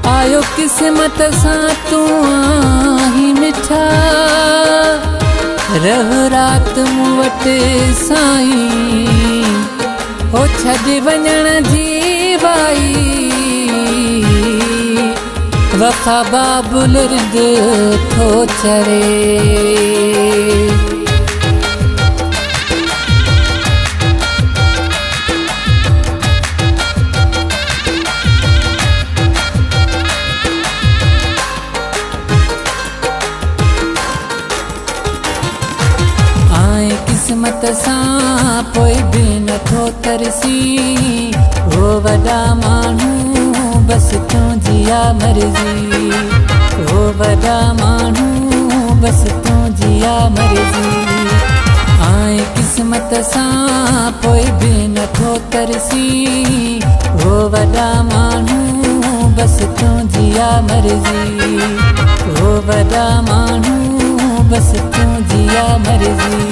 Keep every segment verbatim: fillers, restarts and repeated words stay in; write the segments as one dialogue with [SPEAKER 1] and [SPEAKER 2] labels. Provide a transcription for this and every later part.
[SPEAKER 1] आयो किस्मत सां तू आही मिठा रह रात मूं वटि साईं हो छॾे वञण जी बाई वफ़ा बाबुल रिद थो चरे किस्मत सां पोइ बि नथो तरसी हो वॾा माण्हू बस तुंहिंजी आ मर्ज़ी हो वॾा माण्हू बस तुंहिंजी आ मर्ज़ी आए किस्मत सां पोइ बि नथो तरसी हो वॾा माण्हू बस तुंहिंजी आ मर्ज़ी हो वॾा माण्हू बस तुंहिंजी आ मर्ज़ी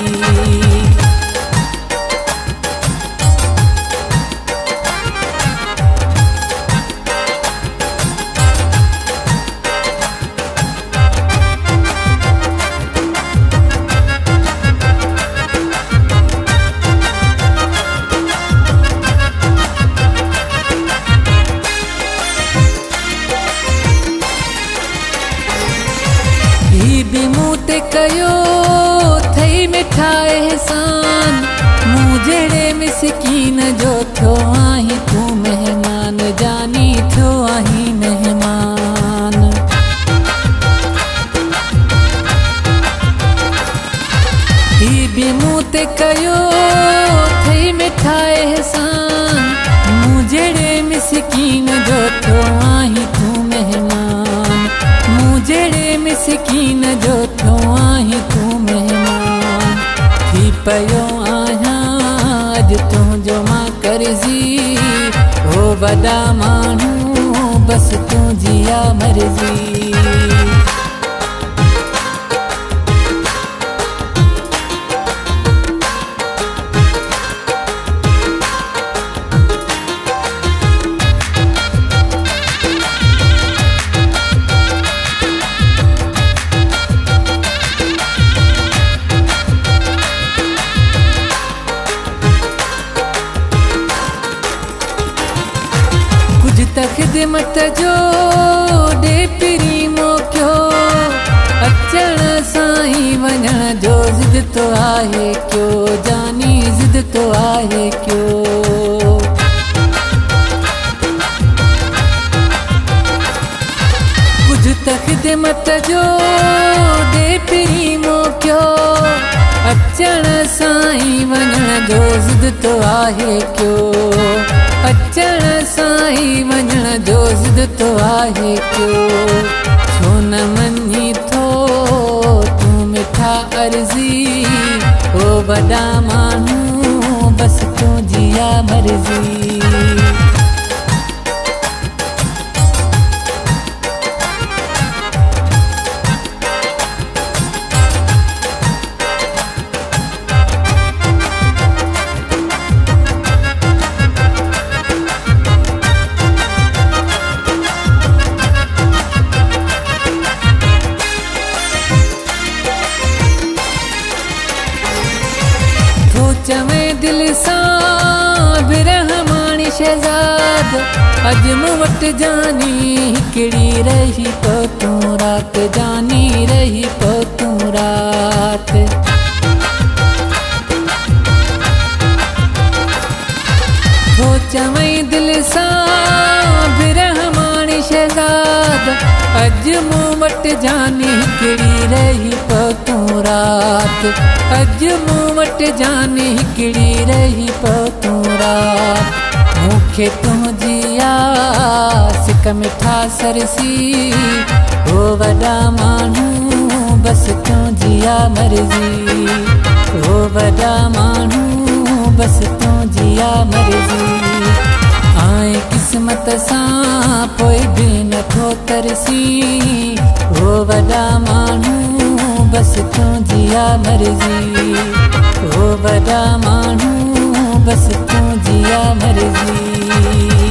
[SPEAKER 1] बि मूं ते कयो थई मिठा एहसान मूं जहिड़े मिसकीन जो थियो आहीं तूं महिमान जानी थियो आहीं महिमान ही बि मूं ते कयो थई मिठा एहसान मूं जहिड़े मिसकीन जो थियो आहीं तूं महिमान मूं जहिड़े मिसकीन जो थियो आहीं तूं महिमान थी पियो आहियां अॼु तुंहिंजो मां कर्ज़ी हो वॾा माण्हू बस तुंहिंजी आ मर्ज़ी ख़िदमत जो ॾे पिरी मोकियो अचण साईं वञण जो ज़िद तो आहे क्यों जानी ज़िद तो आहे क्यों कुझु त ख़िदमत जो ॾे पिरी मोकियो अचण साईं वञण जो ज़िद तो आहे क्यों अचण साईं वञण जो ज़िद तो आहे क्यों छो न मञी थो तूं मिठा अर्ज़ी ओ वॾा माण्हू बस तुंहिंजी आ मर्ज़ी चवें दिल सां बिरहमानी शहज़ाद अॼु मूं वटि जानी हिकिड़ी रही पो तूं राति जानी रही पो तूं राति हो चवें दिल सां बिरहमानी शहज़ाद अॼु मूं वटि जानी हिकिड़ी रही पो तूं राति अॼु मूं वटि जानी हिकिड़ी रही पो तूं राति मूंखे तुंहिंजी आस हिकु मिठा सरसी हो वॾा माण्हू बस तुंहिंजी आ मर्ज़ी हो वॾा माण्हू बस तुंहिंजी आ मर्ज़ी आए किस्मत सां पोइ बि नथो तरसी हो वॾा माण्हू बस तुंहिंजी आ मर्ज़ी हो वॾा माण्हू बस तुंहिंजी आ मर्ज़ी